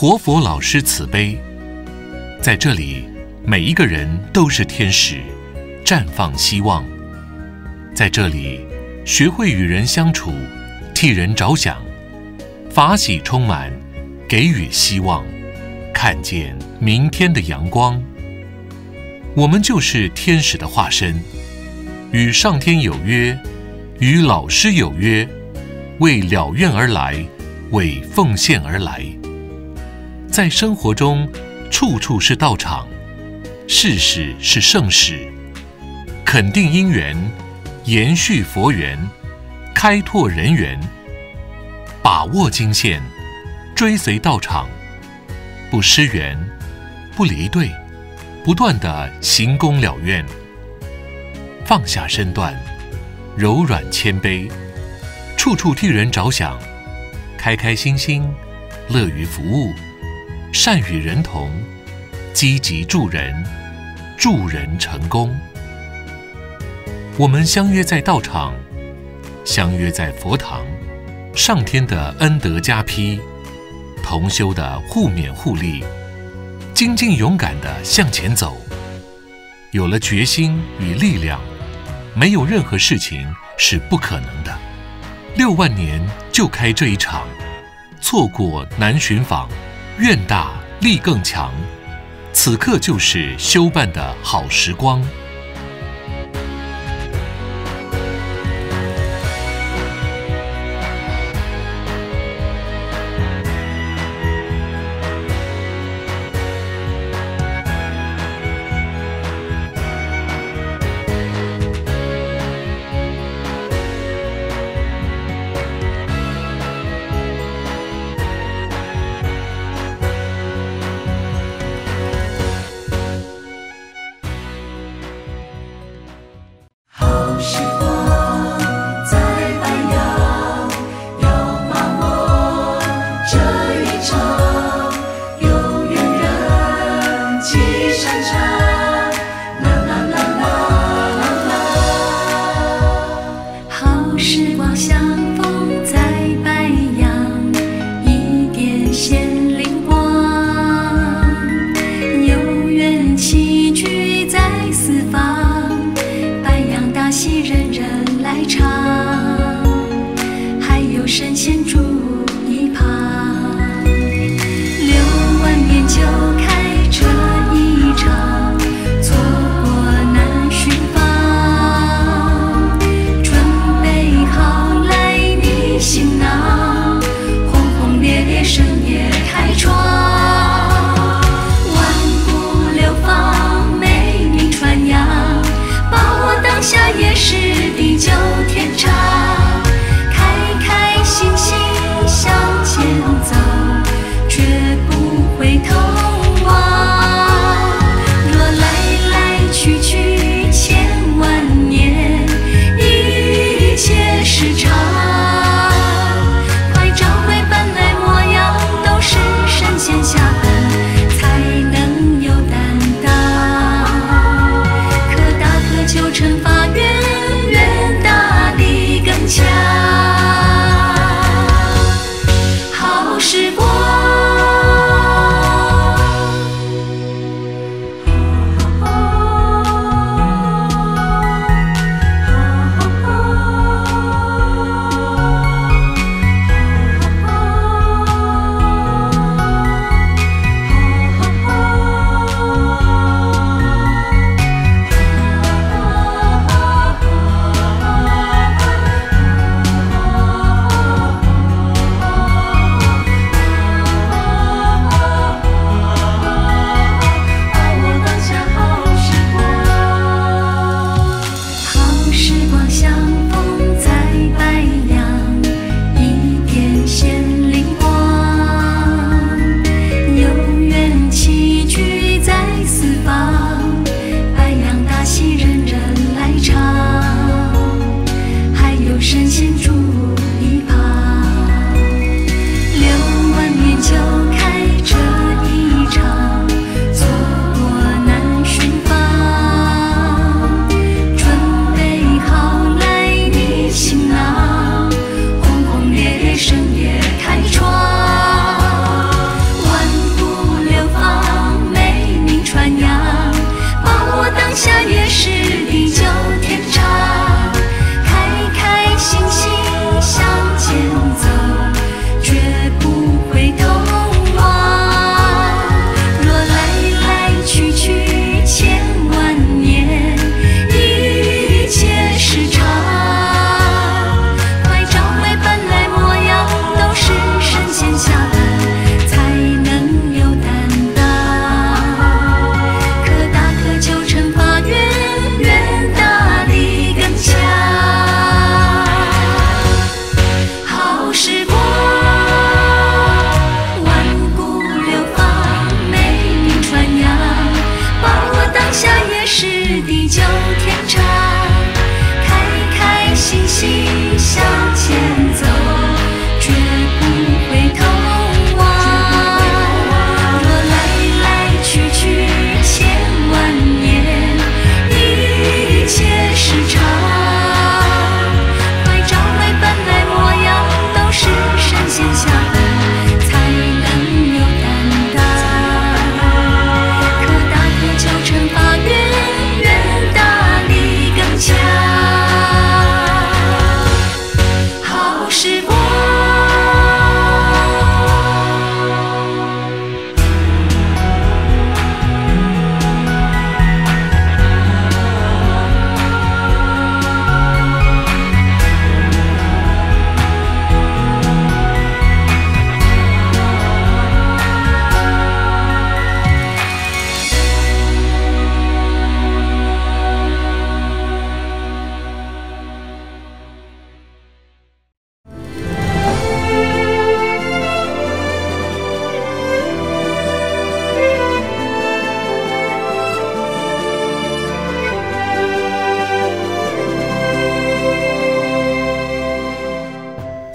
活佛老师慈悲，在这里，每一个人都是天使，绽放希望。在这里，学会与人相处，替人着想，法喜充满，给予希望，看见明天的阳光。我们就是天使的化身，与上天有约，与老师有约，为了愿而来，为奉献而来。在生活中，处处是道场，事事是圣事，肯定因缘，延续佛缘，开拓人缘，把握经线，追随道场，不失缘，不离队，不断地行功了愿，放下身段，柔软谦卑，处处替人着想，开开心心，乐于服务，善与人同，积极助人，助人成功。我们相约在道场，相约在佛堂，上天的恩德加披，同修的互勉互利，精进勇敢地向前走。有了决心与力量，没有任何事情是不可能的。6万年就开这一场，错过难寻访，愿大力更强。此刻就是修办的好时光。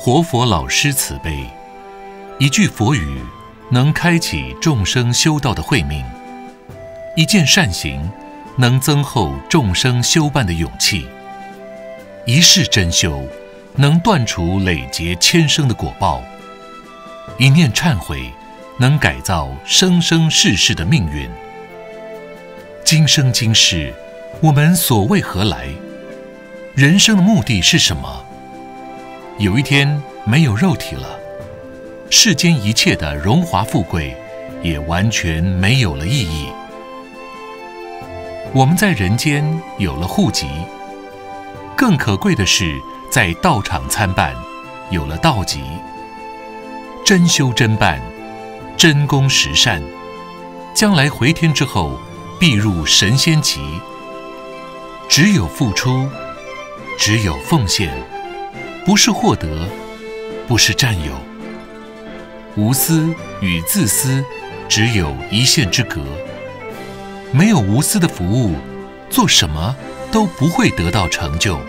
活佛老师慈悲，一句佛语能开启众生修道的慧命，一件善行能增厚众生修办的勇气，一世真修能断除累劫千生的果报，一念忏悔能改造生生世世的命运。今生今世，我们所为何来？人生的目的是什么？有一天没有肉体了，世间一切的荣华富贵也完全没有了意义。我们在人间有了户籍，更可贵的是在道场参办，有了道籍。真修真办，真功实善，将来回天之后必入神仙籍。只有付出，只有奉献，不是获得，不是占有。无私与自私只有一线之隔。没有无私的服务，做什么都不会得到成就。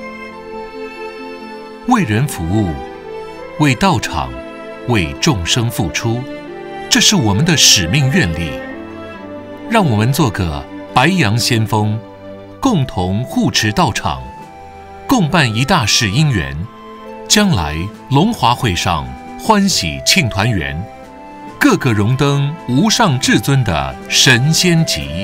为人服务，为道场，为众生付出，这是我们的使命愿力。让我们做个白羊先锋，共同护持道场，共办一大事因缘，将来龙华会上欢喜庆团圆，个个荣登无上至尊的神仙级。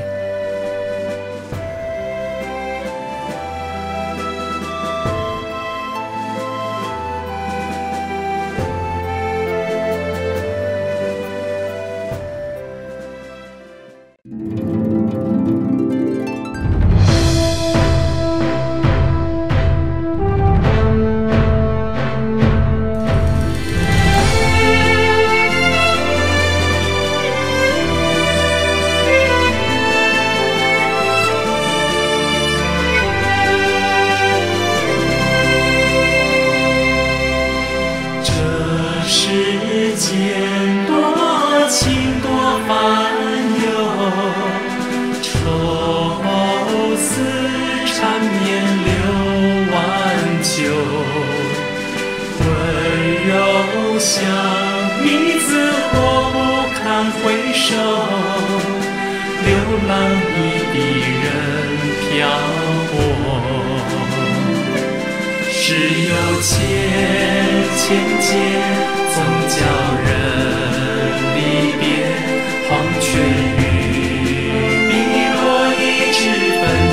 像女子我不堪回首，流浪一地人漂泊。只有千劫总叫人离别，黄泉与碧落一枝分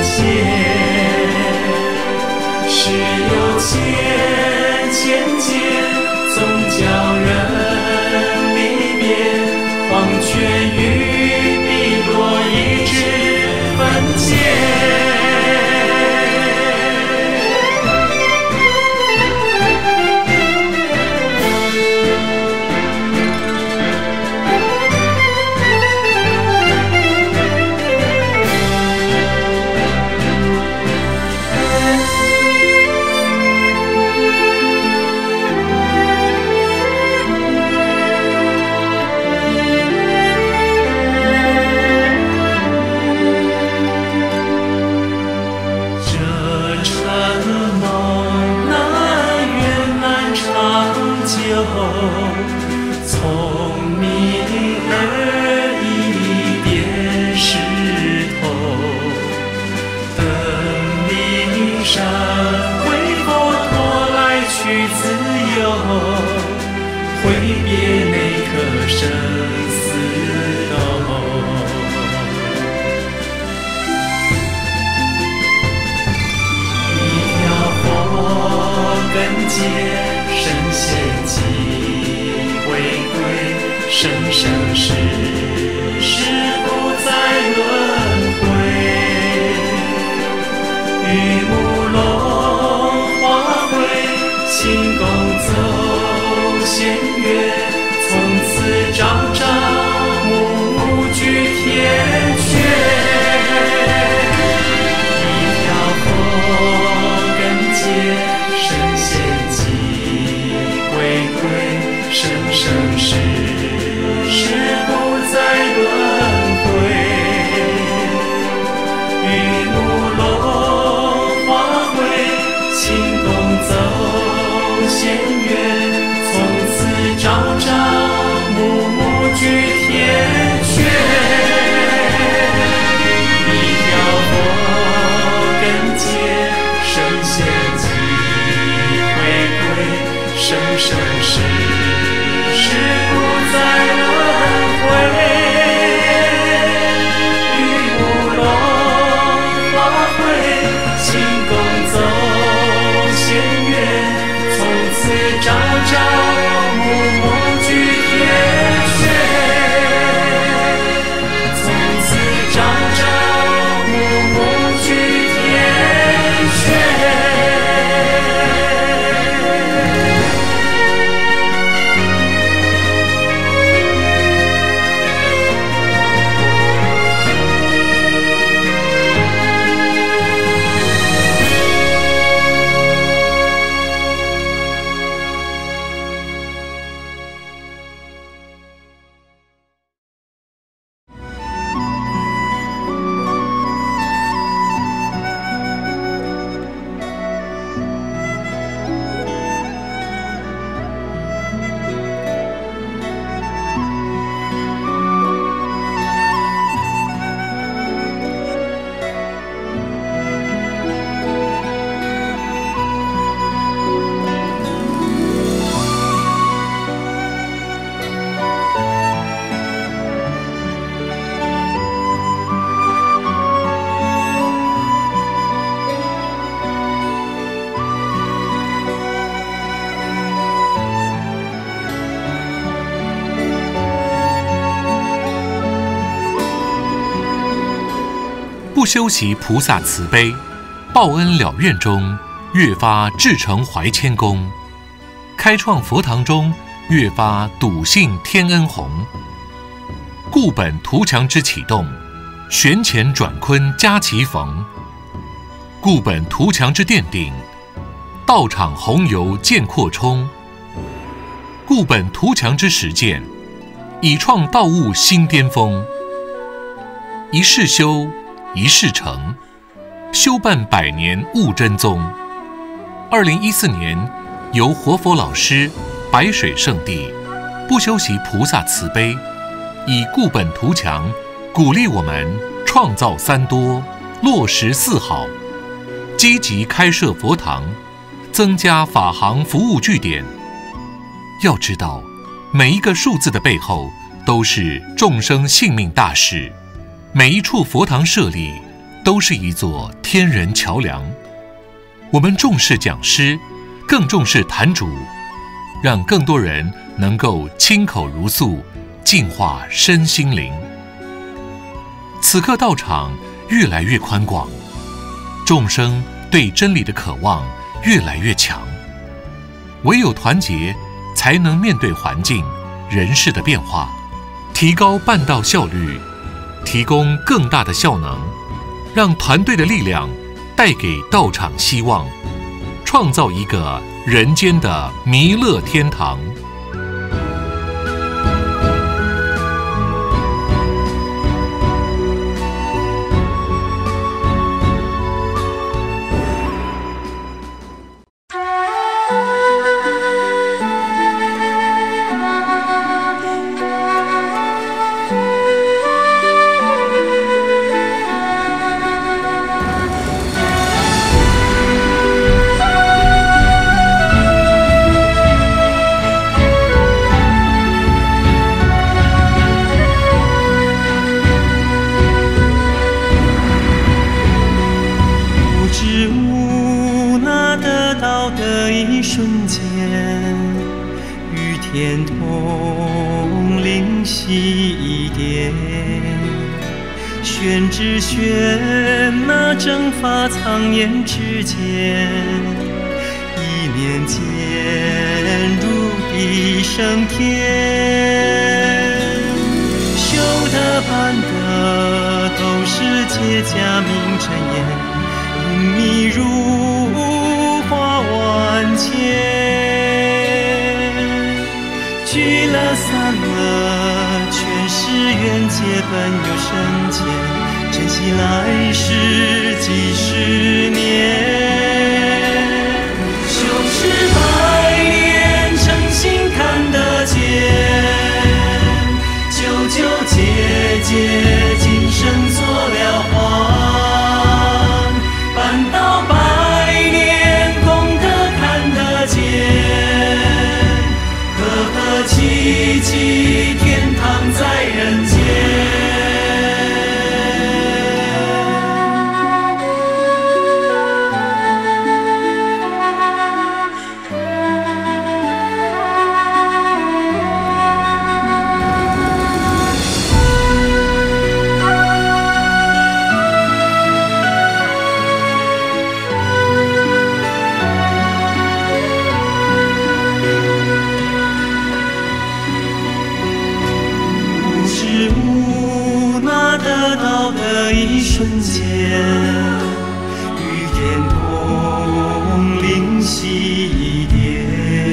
解。只有千劫总叫人离别，黄泉与碧落一枝分解。聪明而一点石头，等离山回佛陀来去自由，挥别那颗生死斗。一条佛根结神仙迹，回归生生世世不再轮回。玉木龙华会，轻功走仙乐，从此朝朝暮居天阙。一条佛根结神仙迹，回归生生世世不再轮回。玉木龙华会，轻功走仙乐， 朝暮暮居天阙。一条佛跟结，圣贤即回归，生生世世不再轮回。与无龙法会，勤恭走仙乐，从此朝朝暮暮居天阙。从此朝朝暮暮居天阙。 不修习菩萨慈悲，报恩了愿中，越发至诚怀谦恭；开创佛堂中，越发笃信天恩宏。固本图强之启动，玄乾转坤佳其逢；固本图强之奠定，道场宏游渐扩充；固本图强之实践，以创道悟新巅峰。一世修，一世成，修办100年悟真宗。2014年，由活佛老师白水圣地不修习菩萨慈悲，以固本图强，鼓励我们创造3多，落实4好，积极开设佛堂，增加法行服务据点。要知道，每一个数字的背后都是众生性命大事，每一处佛堂设立都是一座天人桥梁。我们重视讲师，更重视坛主，让更多人能够亲口如诉，净化身心灵。此刻道场越来越宽广，众生对真理的渴望越来越强。唯有团结，才能面对环境、人事的变化，提高办道效率，提供更大的效能，让团队的力量带给道场希望，创造一个人间的弥勒天堂。 瞬间，与天同灵犀电，玄之玄，那正法藏眼之间，一念间入地升天，修得办得都是结家名真言，隐秘如花万千，聚了散了，全是缘结本有深浅，珍惜来世几十年，修持百年诚心看得见。 奇迹，天堂在人间。一瞬间，与天空灵犀电，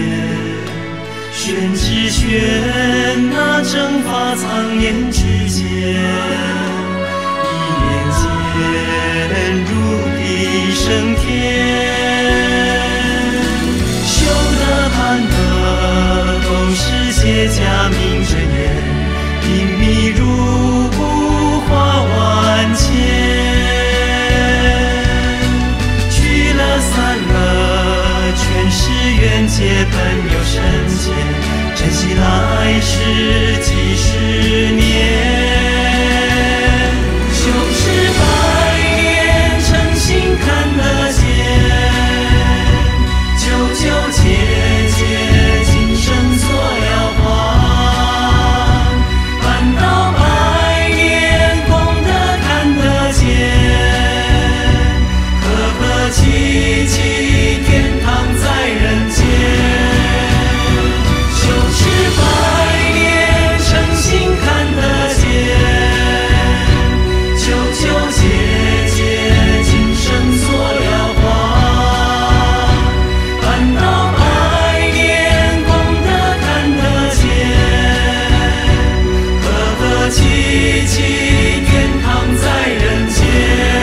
玄之玄，那蒸发苍烟之间，一念间如地升天，修得盼得都是解假名真言，隐秘如故化万千，去了散了，全是缘结，本有深浅，珍惜来世几十年，修持百年，诚心看得见，久久切切，今生所了凡，办到百年，功德看得见，和和气气，天堂在人间，修持百年，诚心看得见，久久切切，今生所了凡，办到百年，功德看得见，和和气气，天堂在人间。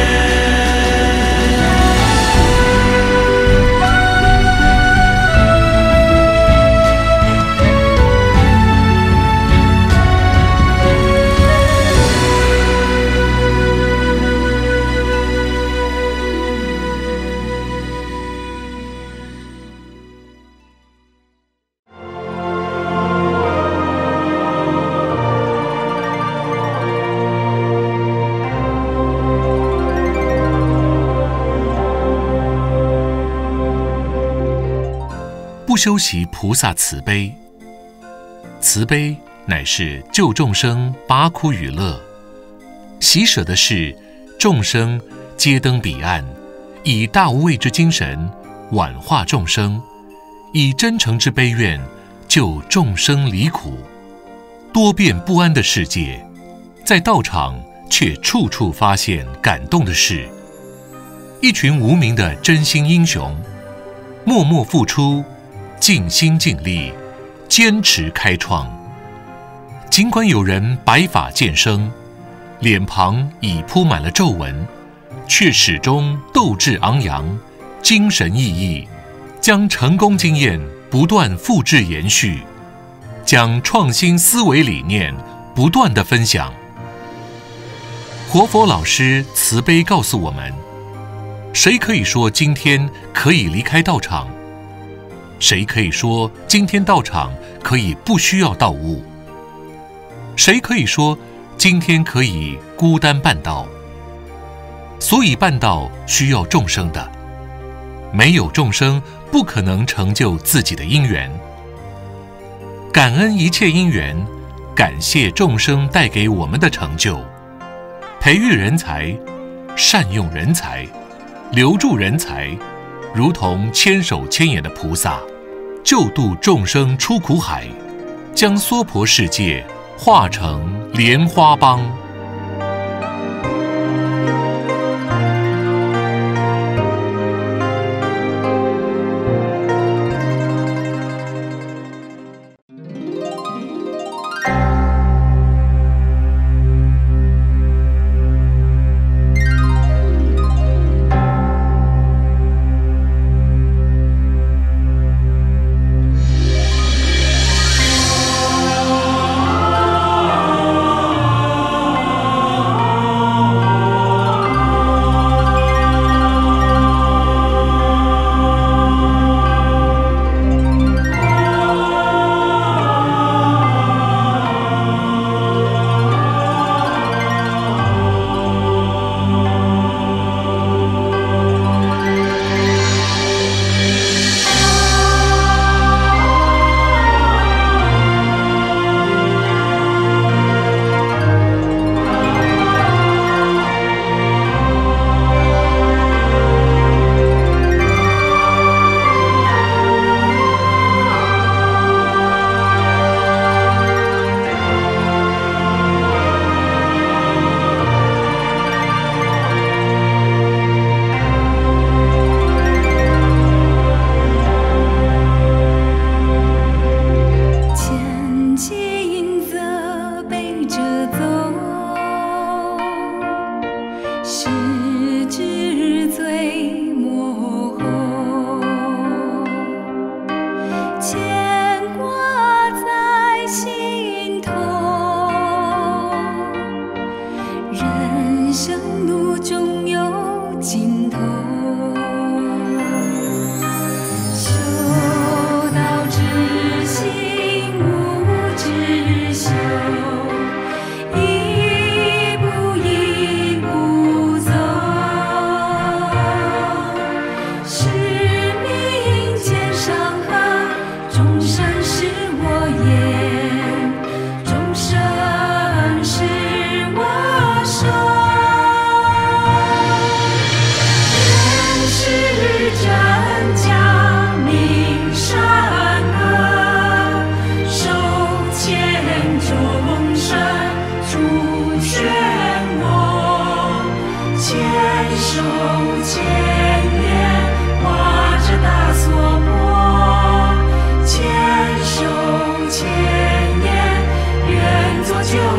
不修习菩萨慈悲，慈悲乃是救众生拔苦与乐，喜舍的是众生皆登彼岸，以大无畏之精神挽化众生，以真诚之悲愿救众生离苦。多变不安的世界，在道场却处处发现感动的事。一群无名的真心英雄，默默付出，尽心尽力，坚持开创。尽管有人白发渐生，脸庞已铺满了皱纹，却始终斗志昂扬，精神奕奕，将成功经验不断复制延续，将创新思维理念不断地分享。活佛老师慈悲告诉我们，谁可以说今天可以离开道场？谁可以说今天道场可以不需要道务？谁可以说今天可以孤单办道？所以办道需要众生的，没有众生不可能成就自己的因缘。感恩一切因缘，感谢众生带给我们的成就，培育人才，善用人才，留住人才，如同千手千眼的菩萨，救度众生出苦海，将娑婆世界化成莲花帮。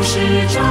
就是咒。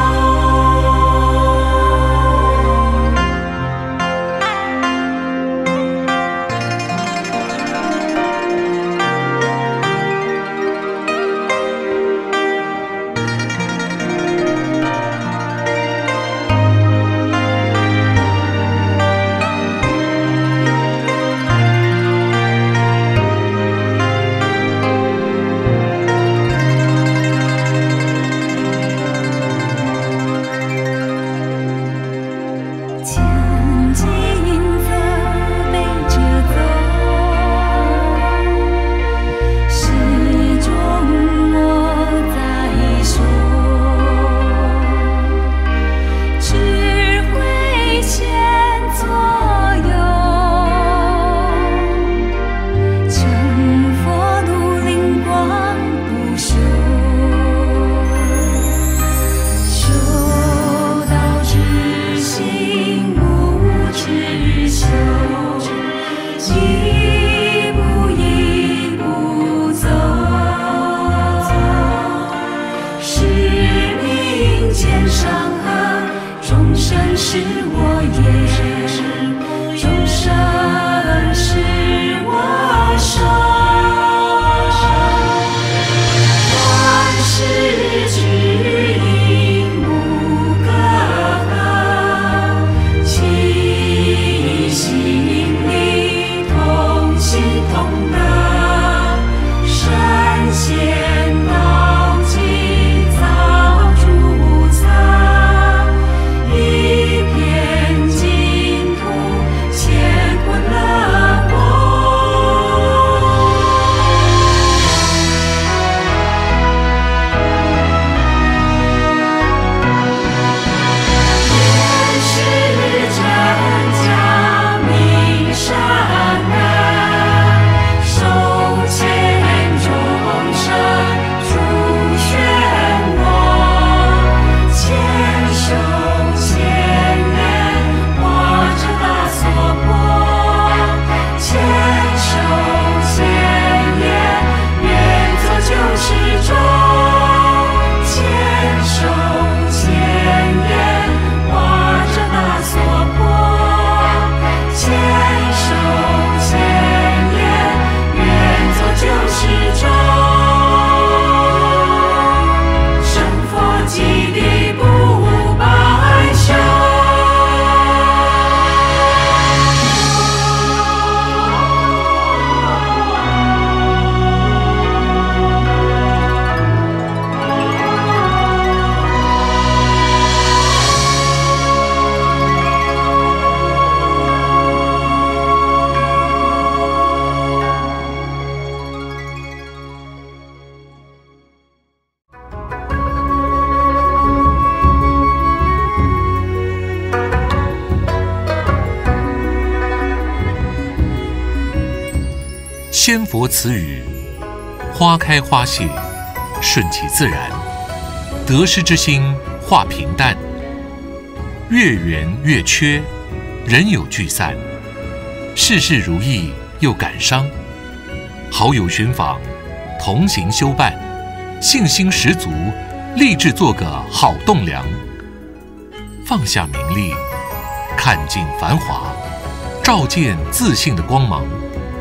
仙佛词语，花开花谢，顺其自然，得失之心化平淡，月圆月缺，人有聚散，事事如意又感伤，好友寻访，同行修伴，信心十足，立志做个好栋梁，放下名利，看尽繁华，照见自信的光芒。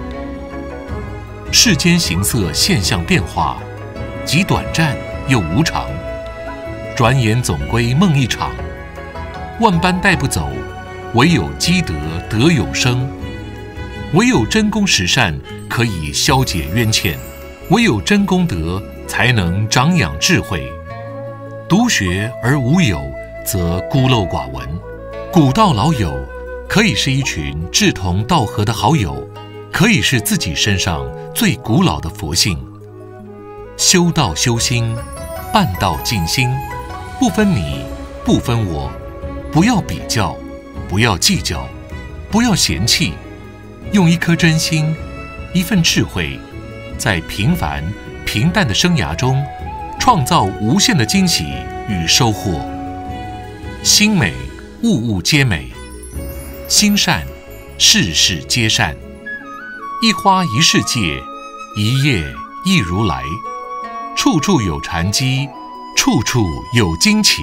世间形色现象变化，极短暂又无常，转眼总归梦一场。万般带不走，唯有积德得永生。唯有真功实善，可以消解冤欠；唯有真功德，才能长养智慧。独学而无友，则孤陋寡闻。古道老友，可以是一群志同道合的好友，可以是自己身上最古老的佛性。修道修心，办道静心，不分你，不分我，不要比较，不要计较，不要嫌弃，用一颗真心，一份智慧，在平凡平淡的生涯中，创造无限的惊喜与收获。心美，物物皆美；心善，事事皆善。一花一世界，一叶一如来。处处有禅机，处处处有惊奇。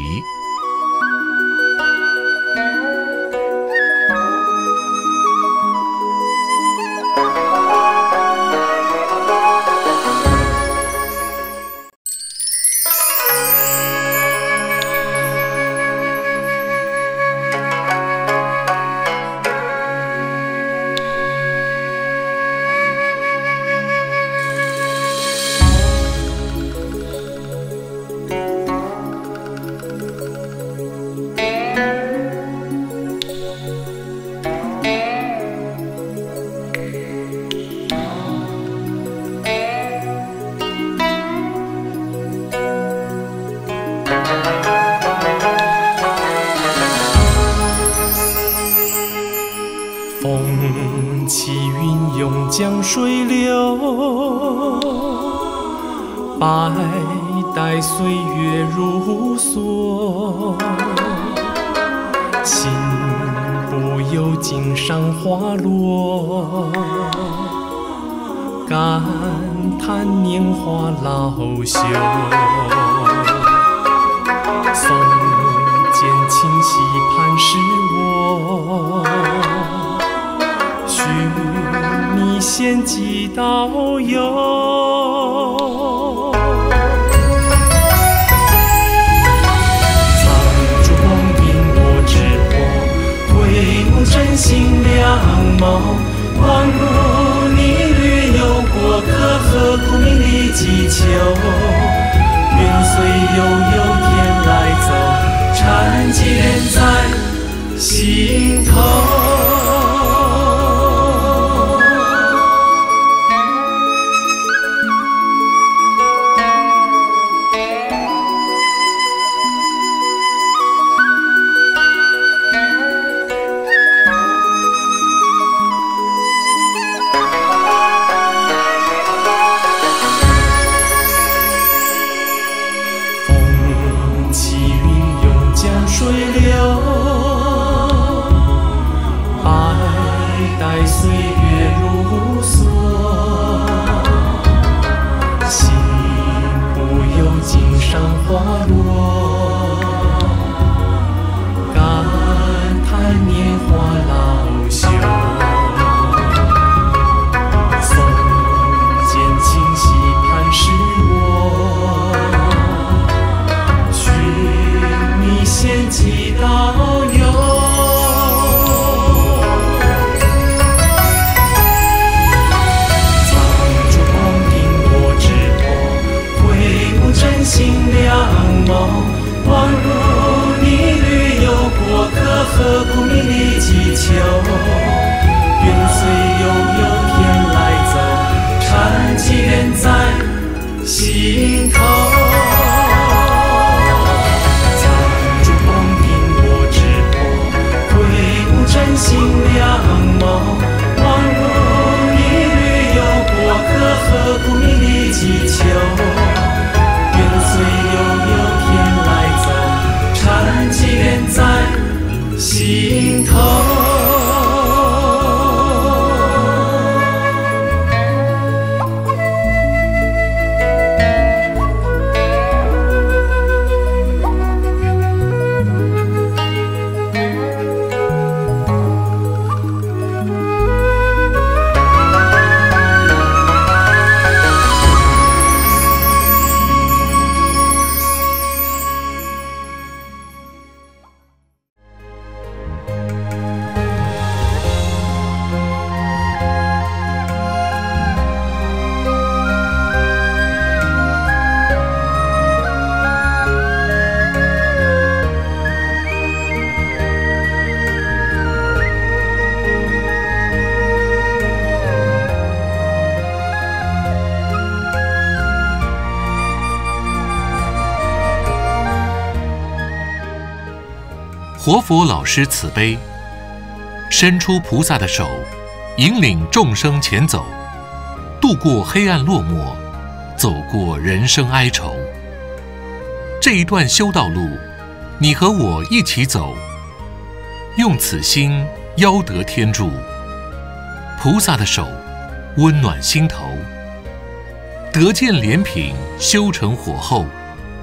风起云涌江水流，百代岁月如梭。心不由襟上花落，感叹年华老朽。松间清溪畔是我，许你献祭道友。藏珠光阴我知我，挥舞真心两眸。望路你略有过客，何苦名利祈求？愿随悠悠天来走，禅机连在心头。水流，百代岁月如梭，心不由襟上花落，感叹年华老朽。松间清溪畔是我，献祭道友。藏珠光阴我知我，挥舞真心两眸。望如你略有过客，何苦名利祈求？愿随悠悠天来走，禅机连在心头。真心两眸，望如你略有过客，何苦名利祈求？愿随悠悠天来走，禅机连在心头。 活佛老师慈悲，伸出菩萨的手，引领众生前走，渡过黑暗落寞，走过人生哀愁。这一段修道路，你和我一起走，用此心邀得天助。菩萨的手温暖心头，得见莲品修成火候，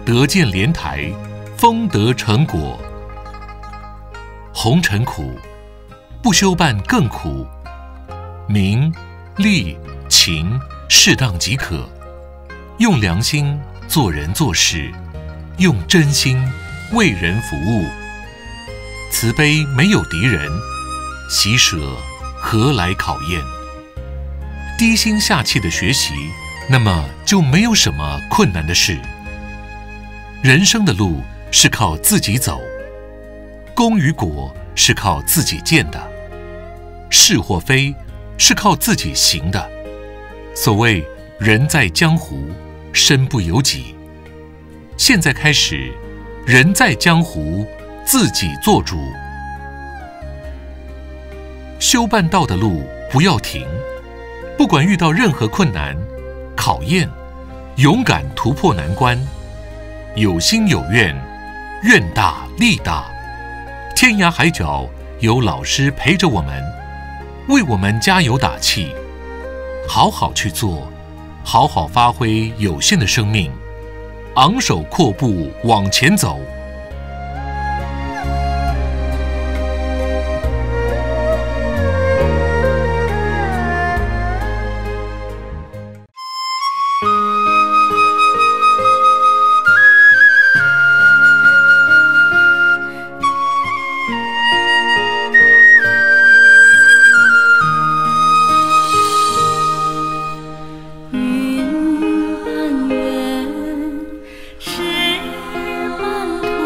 得见莲台，丰得成果。红尘苦，不修办更苦。名、利、情适当即可，用良心做人做事，用真心为人服务。慈悲没有敌人，喜舍何来考验？低心下气的学习，那么就没有什么困难的事。人生的路是靠自己走，功与果是靠自己见的，是或非是靠自己行的。所谓人在江湖，身不由己。现在开始，人在江湖，自己做主。修办道的路不要停，不管遇到任何困难、考验，勇敢突破难关。有心有愿，愿大力大。天涯海角有老师陪着我们，为我们加油打气。好好去做，好好发挥有限的生命，昂首阔步往前走。 云满园，石满土。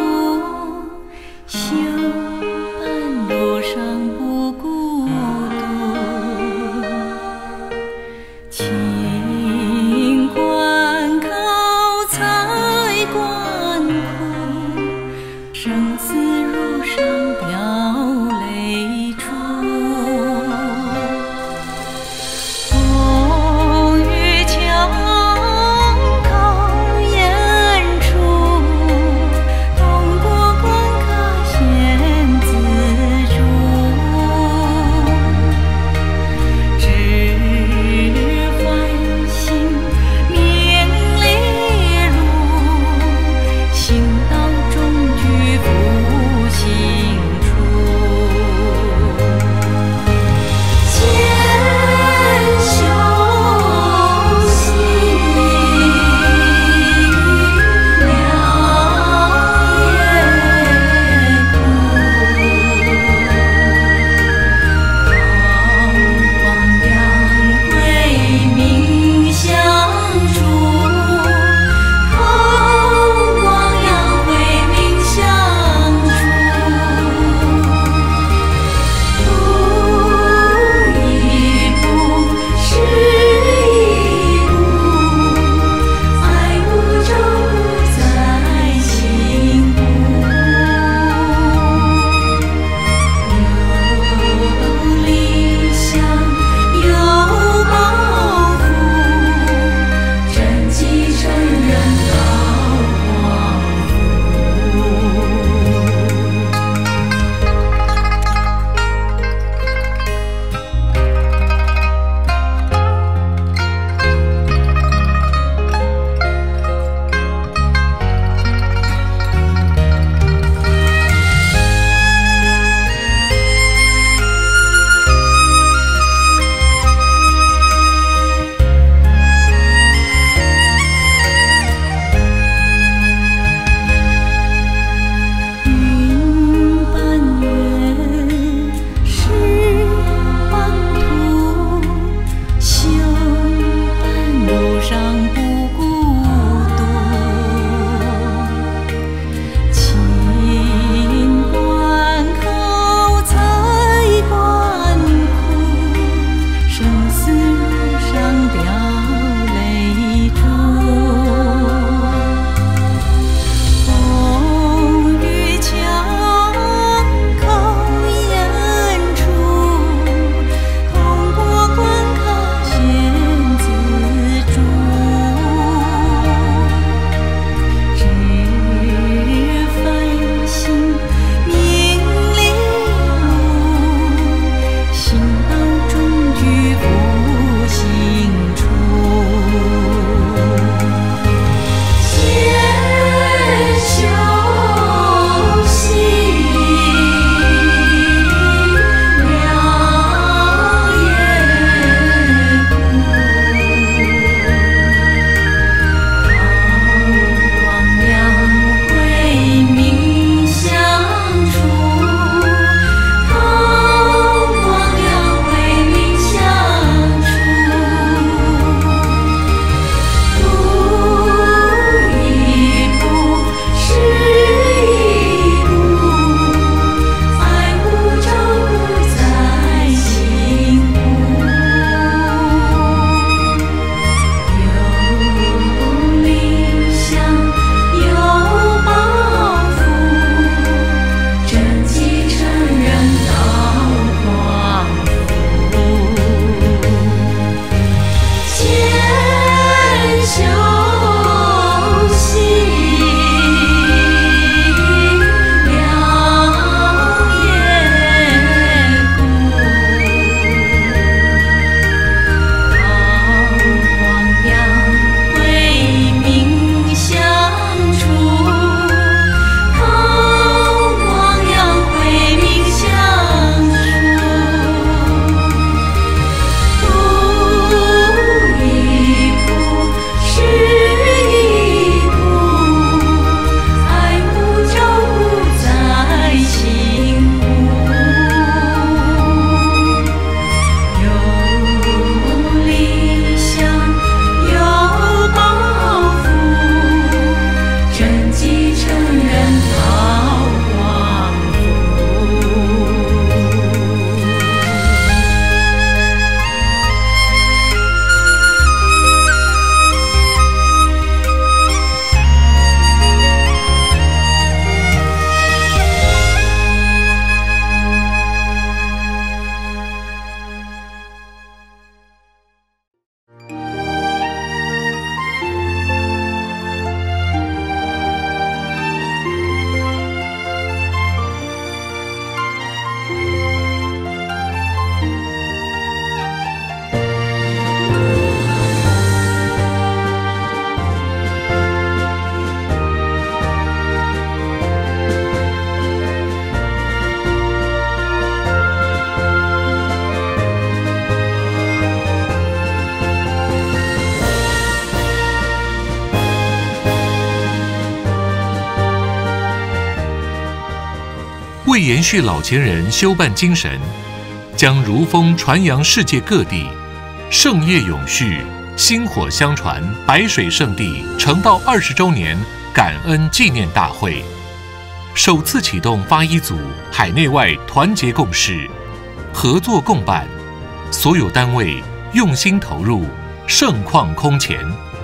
为延续老前人修办精神，将如风传扬世界各地，圣业永续，薪火相传，白水圣地成道20周年感恩纪念大会，首次启动发一组海内外团结共事，合作共办，所有单位用心投入，盛况空前。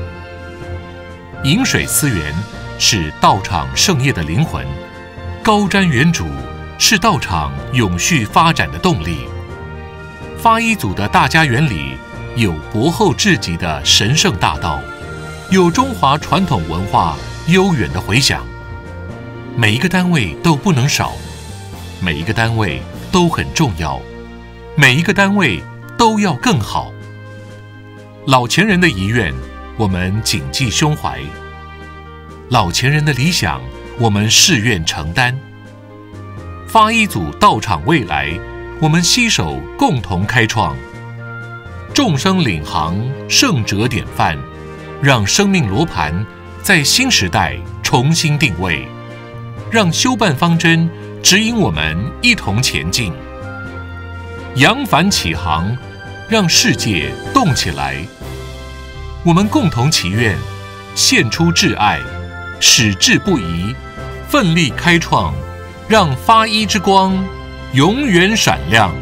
饮水思源是道场圣业的灵魂，高瞻远瞩是道场永续发展的动力。发一组的大家园里有博厚至极的神圣大道，有中华传统文化悠远的回响。每一个单位都不能少，每一个单位都很重要，每一个单位都要更好。老前人的遗愿，我们谨记胸怀；老前人的理想，我们誓愿承担。发一组道场未来，我们携手共同开创。众生领航，圣者典范，让生命罗盘在新时代重新定位，让修办方针指引我们一同前进。扬帆起航，让世界动起来。我们共同祈愿，献出挚爱，矢志不移，奋力开创，让发一之光永远闪亮。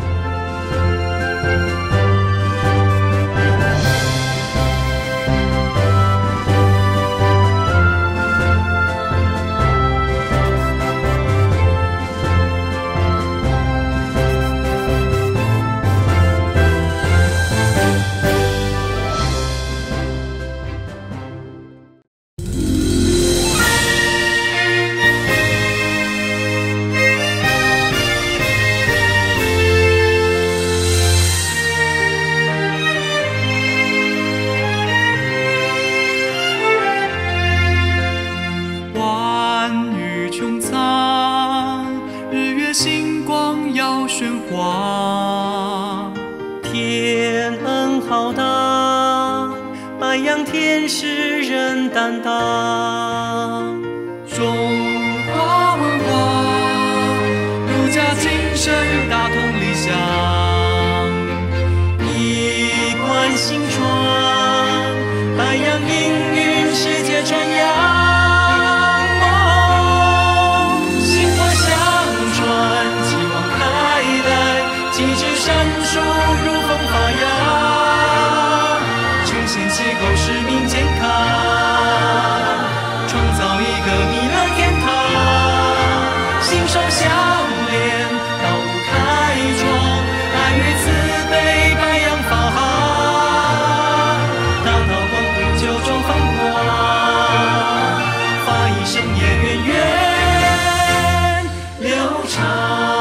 星光耀喧哗， 天恩浩大，白羊天使人担当。 中华文化，儒家精神大同理想， 一贯心传，白羊命运世界传扬。 气候使民健康，创造一个弥勒天堂，心手相连，道路开创，爱与慈悲白羊发航，大道光辉九州放光，发一圣业源远流长。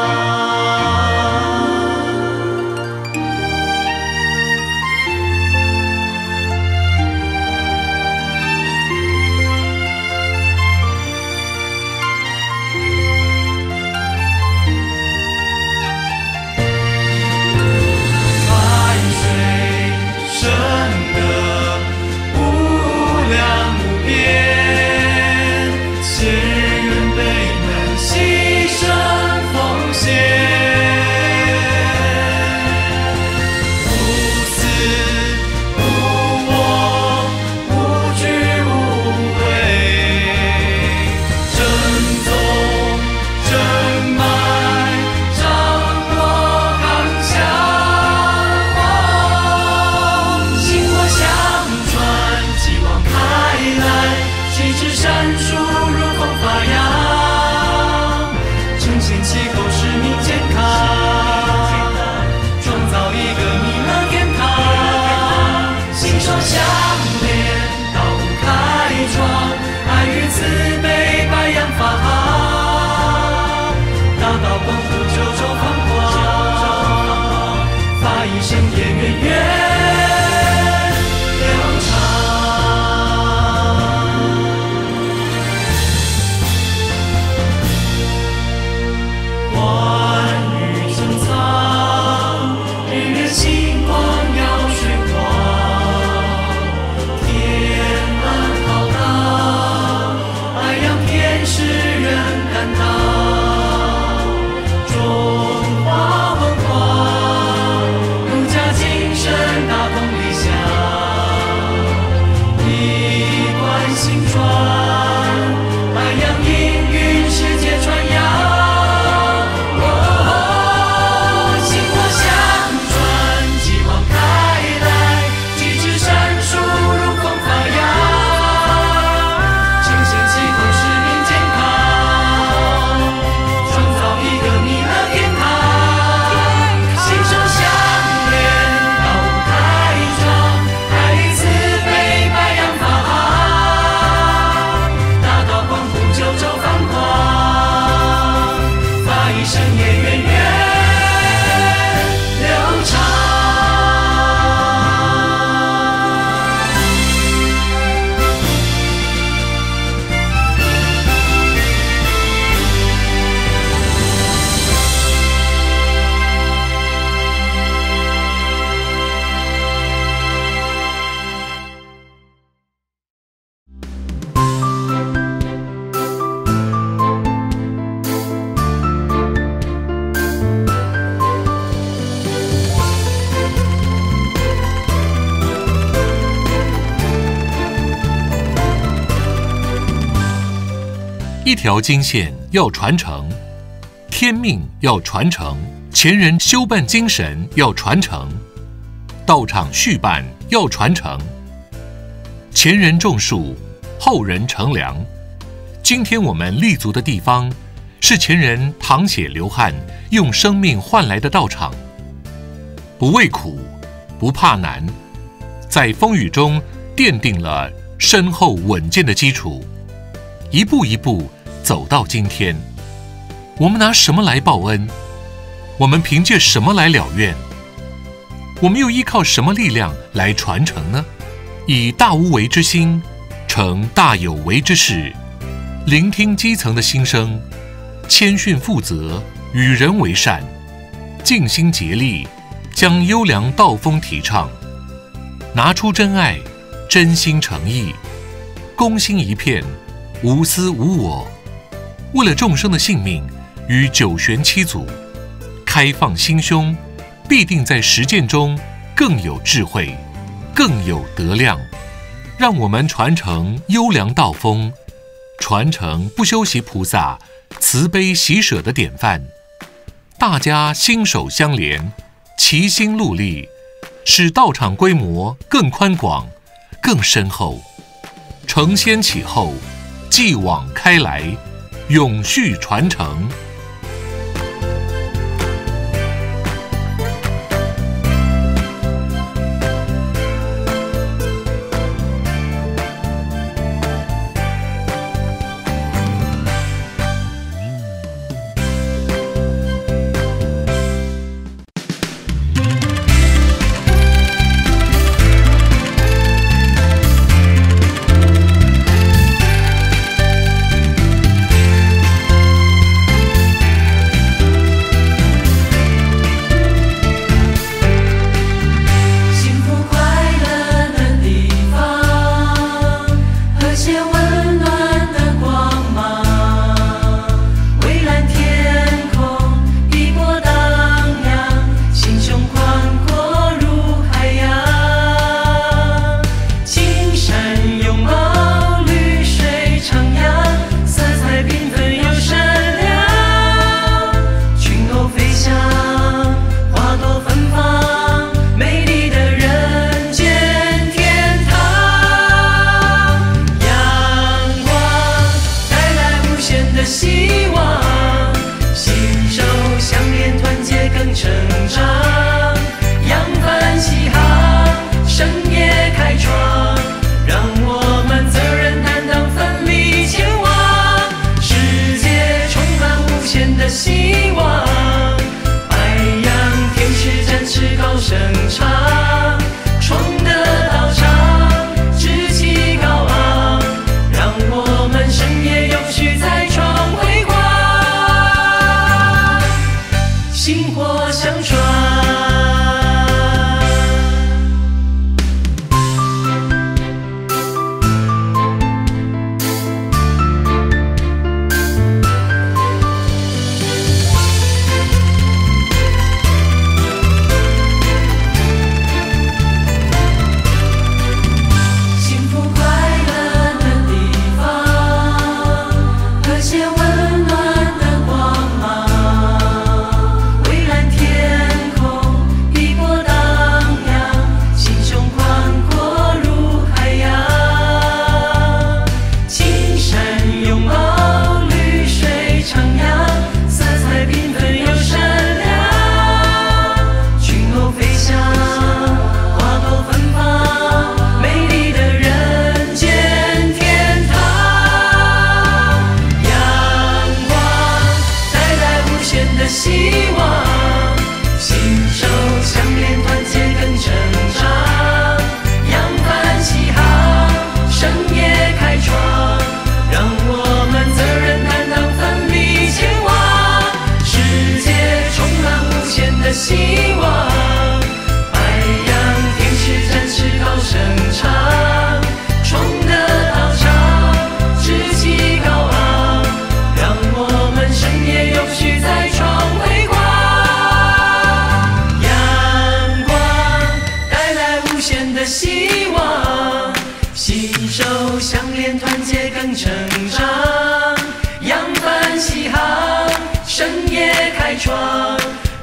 一条经线要传承，天命要传承，前人修办精神要传承，道场续办要传承。前人种树，后人乘凉。今天我们立足的地方，是前人淌血流汗，用生命换来的道场。不畏苦，不怕难，在风雨中奠定了深厚稳健的基础，一步一步走到今天。我们拿什么来报恩？我们凭借什么来了愿？我们又依靠什么力量来传承呢？以大无为之心，成大有为之事，聆听基层的心声，谦逊负责，与人为善，尽心竭力，将优良道风提倡，拿出真爱，真心诚意，公心一片，无私无我，为了众生的性命与九玄七祖，开放心胸，必定在实践中更有智慧，更有德量。让我们传承优良道风，传承不修习菩萨慈悲喜舍的典范，大家心手相连，齐心戮力，使道场规模更宽广，更深厚，承先启后，继往开来，永续传承。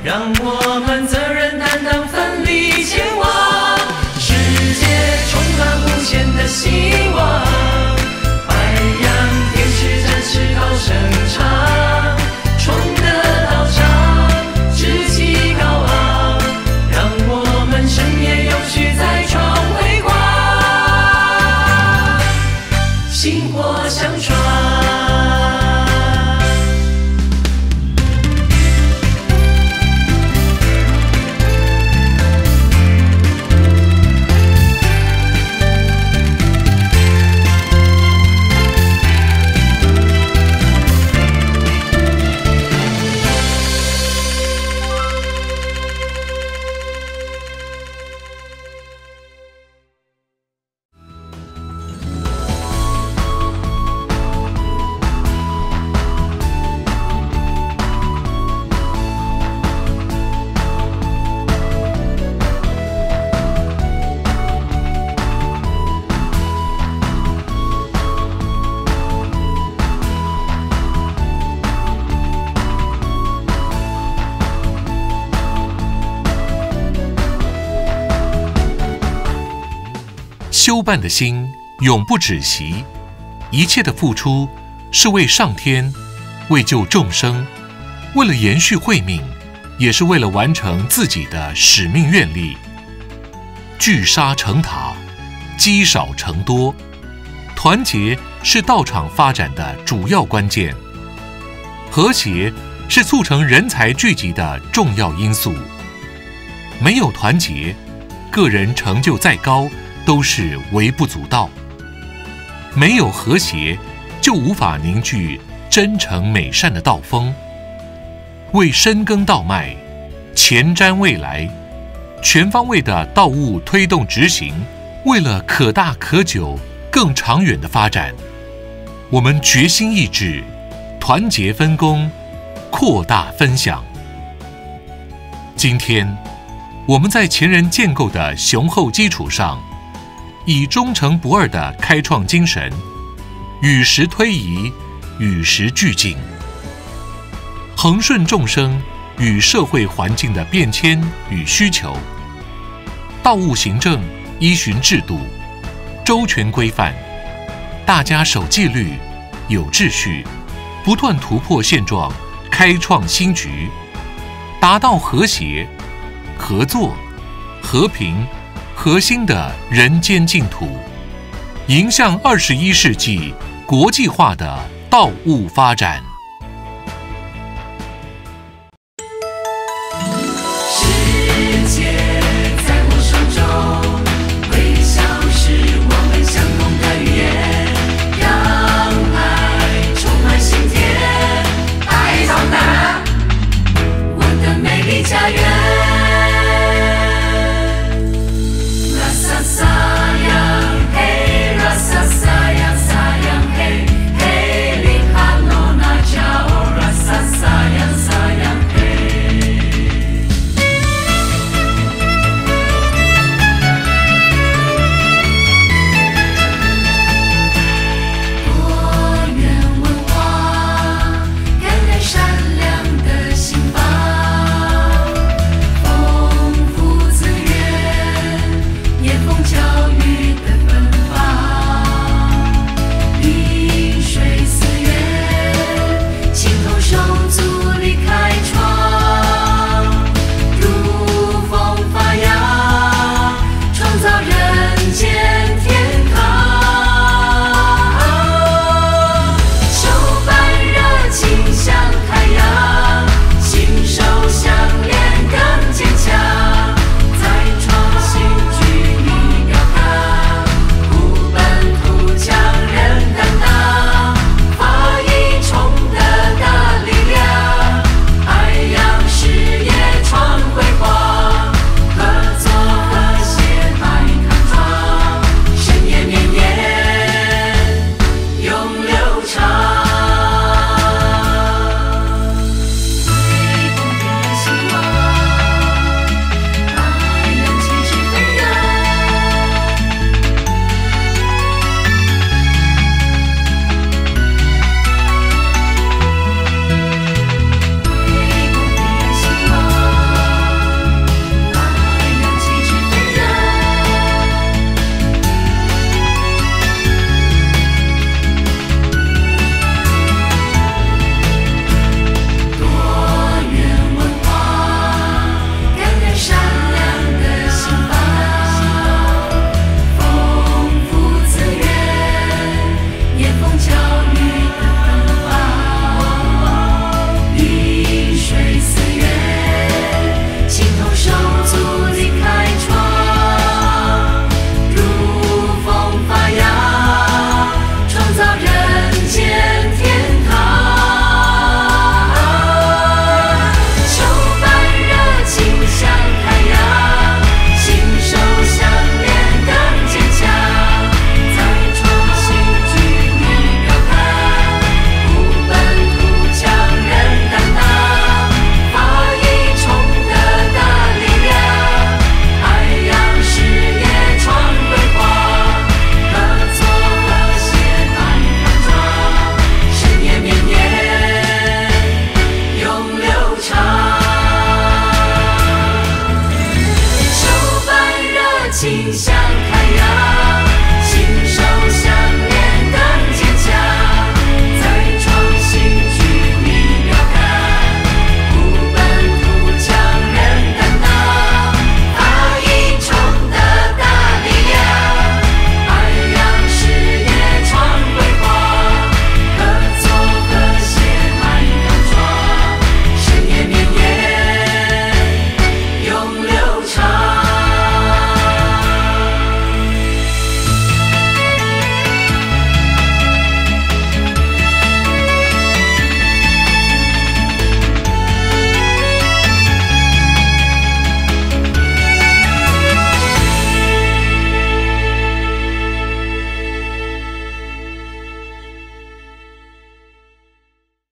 让我们责任担当，奋力前往。世界充满无限的希望，白羊天使展翅高声唱，冲得到场，志气高昂，让我们深夜永续再创辉煌，薪火相传。 修办的心永不止息，一切的付出是为上天，为救众生，为了延续慧命，也是为了完成自己的使命愿力。聚沙成塔，积少成多，团结是道场发展的主要关键，和谐是促成人才聚集的重要因素。没有团结，个人成就再高都是微不足道；没有和谐，就无法凝聚真诚美善的道风。为深耕道脉，前瞻未来，全方位的道务推动执行，为了可大可久、更长远的发展，我们决心意志，团结分工，扩大分享。今天，我们在前人建构的雄厚基础上，以忠诚不二的开创精神，与时推移，与时俱进，恒顺众生与社会环境的变迁与需求。道务行政依循制度，周全规范，大家守纪律，有秩序，不断突破现状，开创新局，达到和谐、合作、和平、核心的人间净土，迎向21世纪国际化的道务发展。